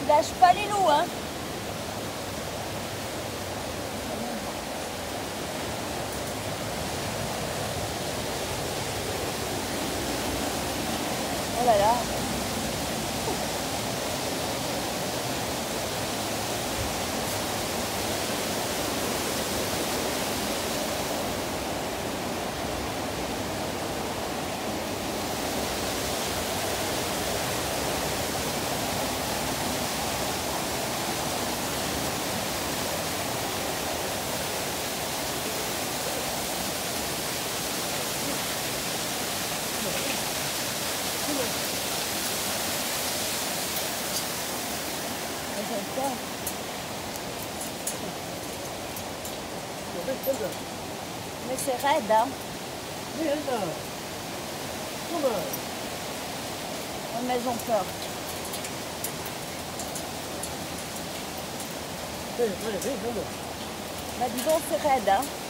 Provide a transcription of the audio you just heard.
lâche pas les loups, hein. Oh là là. Mais c'est raide, hein. Ouais, mais elles ont peur. Bah dis donc, c'est raide, hein.